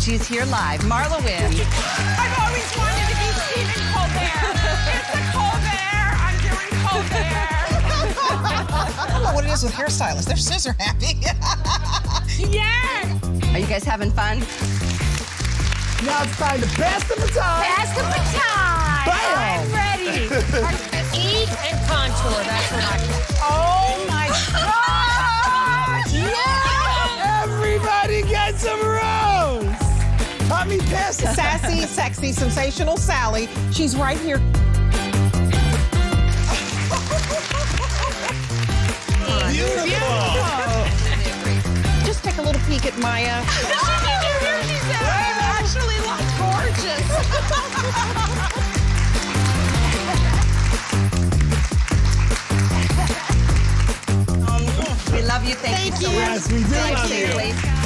She's here live, MarlaWynne. I've always wanted to be Stephen Colbert. It's a Colbert. I'm doing Colbert. I don't know what it is with hairstylists. They're scissor happy. Yes. Are you guys having fun? Now it's time to pass the baton. Pass the baton. Bam. I'm ready. Eat and contour. That's what I do. Oh my God. Yeah. Everybody get some rose. I mean, pass the Sassy, sexy, sensational Sally. She's right here. beautiful. Just take a little peek at Maya. Actually look gorgeous. We love you. Thank you so much. Yes, we do love you. Seriously.